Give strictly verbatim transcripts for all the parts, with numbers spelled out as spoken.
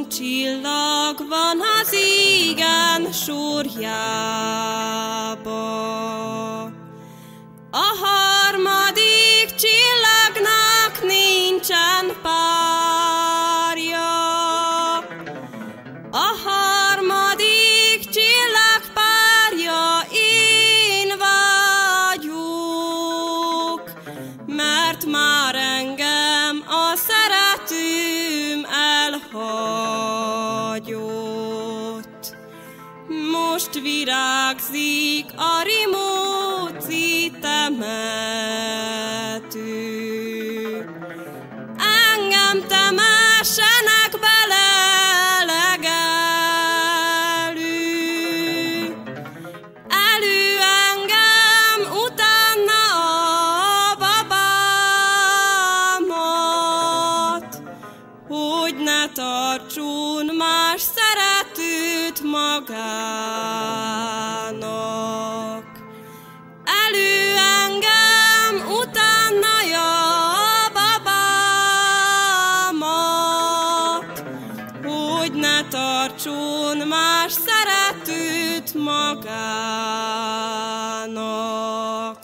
Három csillag van az égen sorjába. A harmadik csillagnak nincsen párja. A harmadik csillag párja én vagyok, mert már engem a szeretőm elhagyott. Most virágzik a rimóci temető. Engem temessenek bele legelő. Elő engem, utána a babámat, hogy ne tartson más szeretőt magának. Elő engem, utána a babámat, hogy ne tartson más szeretőt magának.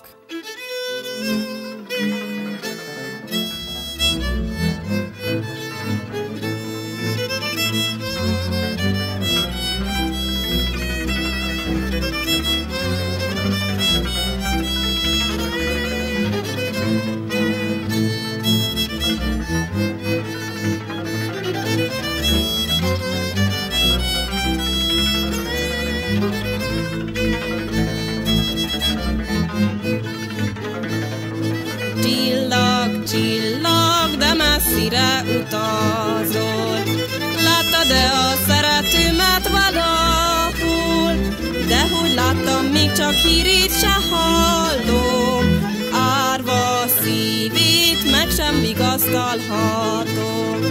Csillag, csillag, de messzire utazol. Láttad-e a szeretőmet valahol? Dehogy láttam, még csak hírét se hallom. Árva szívét meg sem vigasztalhatom.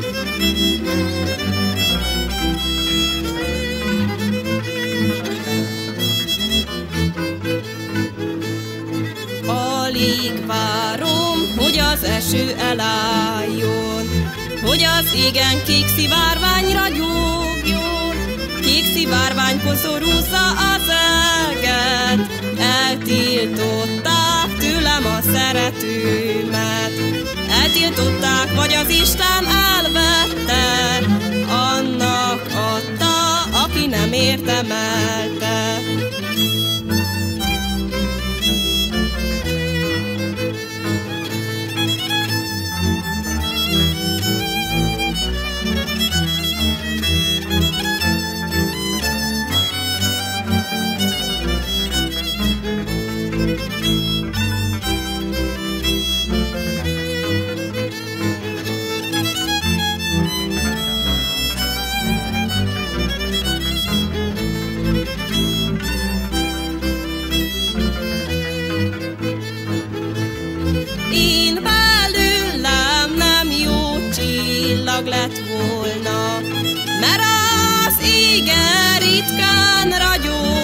Alig várom, hogy az eső elálljon, hogy az égen kék szivárvány ragyogjon. Kék szivárvány koszorúzza az eget, eltiltották tőlem a szeretőmet. Eltiltották, vagy az Isten elvette, annak adta, aki nem érdemelte. Én belőlem nem jó csillag lett volna, mert az égen ritkán ragyog.